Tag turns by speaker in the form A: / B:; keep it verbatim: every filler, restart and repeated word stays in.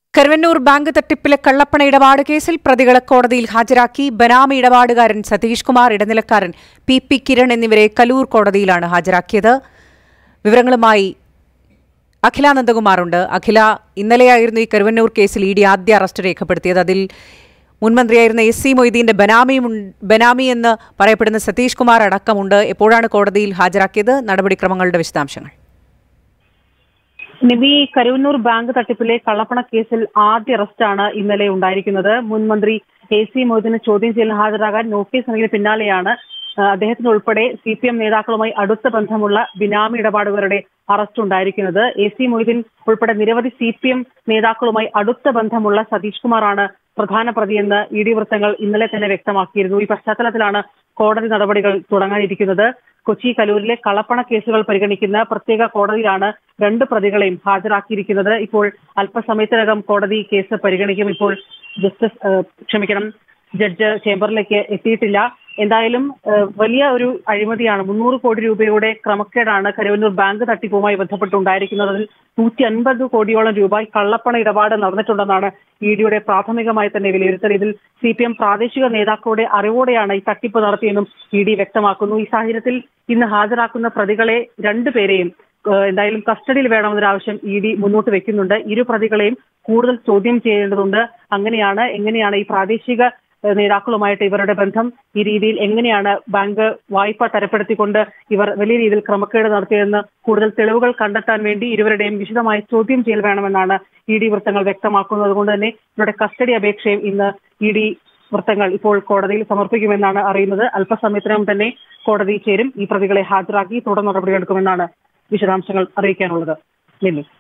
A: Karuvannur bank തട്ടിപ്പിലെ കള്ളപ്പണ ഇടപാട് കേസിൽ പ്രതികളെ കോടതിയിൽ ഹാജരാക്കി. ബനാമി ഇടപാടുകാരൻ സതീഷ് കുമാർ, ഇടനിലക്കാരൻ പി പി കിരൺ എന്നിവരെ കലൂർ കോടതിയിലാണ് ഹാജരാക്കിയത്. വിവരങ്ങളുമായി അഖില നന്ദകുമാറുണ്ട്. അഖില, ഇന്നലെയായിരുന്നു ഈ കരുവന്നൂർ കേസിൽ ഇ ഡി ആദ്യ അറസ്റ്റ് രേഖപ്പെടുത്തിയത്. അതിൽ മുൻമന്ത്രിയായിരുന്ന എസ് സി മൊയ്തീന്റെ ബനാമിയും ബനാമി എന്ന് പറയപ്പെടുന്ന സതീഷ് കുമാർ അടക്കമുണ്ട്. എപ്പോഴാണ് കോടതിയിൽ ഹാജരാക്കിയത്? നടപടിക്രമങ്ങളുടെ വിശദാംശങ്ങൾ.
B: നിബി, കരുവന്നൂർ ബാങ്ക് തട്ടിപ്പിലെ കള്ളപ്പണ കേസിൽ ആദ്യ അറസ്റ്റാണ് ഇന്നലെ ഉണ്ടായിരിക്കുന്നത്. മുൻ മന്ത്രി എ സി മൊയ്തീന് ചോദ്യം ചെയ്യലിന് ഹാജരാകാൻ നോട്ടീസ് നൽകിയതിന് പിന്നാലെയാണ് അദ്ദേഹത്തിന് ഉൾപ്പെടെ സി പി എം നേതാക്കളുമായി അടുത്ത ബന്ധമുള്ള ബിനാമി ഇടപാടുകാരുടെ അറസ്റ്റ് ഉണ്ടായിരിക്കുന്നത്. എ സി മൊയ്തീൻ ഉൾപ്പെടെ നിരവധി സി പി എം നേതാക്കളുമായി അടുത്ത ബന്ധമുള്ള സതീഷ് കുമാറാണ് പ്രധാന പ്രതിയെന്ന് ഇ ഡി വൃത്തങ്ങൾ ഇന്നലെ തന്നെ വ്യക്തമാക്കിയിരുന്നു. ഈ പശ്ചാത്തലത്തിലാണ് കോടതി നടപടികൾ തുടങ്ങാനിരിക്കുന്നത്. കൊച്ചി കലൂരിലെ കള്ളപ്പണ കേസുകൾ പരിഗണിക്കുന്ന പ്രത്യേക കോടതിയിലാണ് രണ്ട് പ്രതികളെയും ഹാജരാക്കിയിരിക്കുന്നത്. ഇപ്പോൾ അല്പസമയത്തിനകം കോടതി കേസ് പരിഗണിക്കും. ഇപ്പോൾ ജസ്റ്റിസ് ക്ഷമിക്കണം ജഡ്ജ് ചേംബറിലേക്ക് എത്തിയിട്ടില്ല. എന്തായാലും വലിയ ഒരു അഴിമതിയാണ്. മുന്നൂറ് കോടി രൂപയുടെ ക്രമക്കേടാണ് കരുവന്നൂർ ബാങ്ക് തട്ടിപ്പുമായി ബന്ധപ്പെട്ടുണ്ടായിരിക്കുന്നത്. അതിൽ നൂറ്റി അൻപത് കോടിയോളം രൂപ കള്ളപ്പണ ഇടപാട് നടന്നിട്ടുണ്ടെന്നാണ് ഇ ഡിയുടെ പ്രാഥമികമായി തന്നെ വിലയിരുത്തൽ. ഇതിൽ സി പി എം പ്രാദേശിക നേതാക്കളുടെ അറിവോടെയാണ് ഈ തട്ടിപ്പ് നടത്തിയെന്നും ഇ ഡി വ്യക്തമാക്കുന്നു. ഈ സാഹചര്യത്തിൽ ഇന്ന് ഹാജരാക്കുന്ന പ്രതികളെ രണ്ടുപേരെയും എന്തായാലും കസ്റ്റഡിയിൽ വേണമെന്നൊരു ആവശ്യം ഇ ഡി മുന്നോട്ട് വെക്കുന്നുണ്ട്. ഇരു പ്രതികളെയും കൂടുതൽ ചോദ്യം ചെയ്യേണ്ടതുണ്ട്. അങ്ങനെയാണ് എങ്ങനെയാണ് ഈ പ്രാദേശിക നേതാക്കളുമായിട്ട് ഇവരുടെ ബന്ധം, ഈ രീതിയിൽ എങ്ങനെയാണ് ബാങ്ക് വായ്പ തരപ്പെടുത്തിക്കൊണ്ട് ഇവർ വലിയ രീതിയിൽ ക്രമക്കേട് നടത്തിയതെന്ന് കൂടുതൽ തെളിവുകൾ കണ്ടെത്താൻ വേണ്ടി ഇരുവരുടെയും വിശദമായി ചോദ്യം ചെയ്യൽ വേണമെന്നാണ് ഇ ഡി വൃത്തങ്ങൾ വ്യക്തമാക്കുന്നത്. അതുകൊണ്ട് തന്നെ ഇവരുടെ കസ്റ്റഡി അപേക്ഷയും ഇന്ന് ഇ ഡി വൃത്തങ്ങൾ ഇപ്പോൾ കോടതിയിൽ സമർപ്പിക്കുമെന്നാണ് അറിയുന്നത്. അല്പസമയത്തിനകം തന്നെ കോടതി ചേരും. ഈ പ്രതികളെ ഹാജരാക്കി തുടർ നടപടിയെടുക്കുമെന്നാണ് വിശദാംശങ്ങൾ അറിയിക്കാനുള്ളത്.